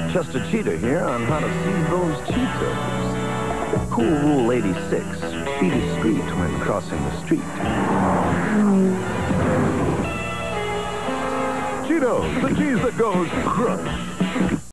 Chester Cheetah here on how to seize those Cheetos. Cool Rule 86. Be discreet when crossing the street. Cheetos, the cheese that goes crunch.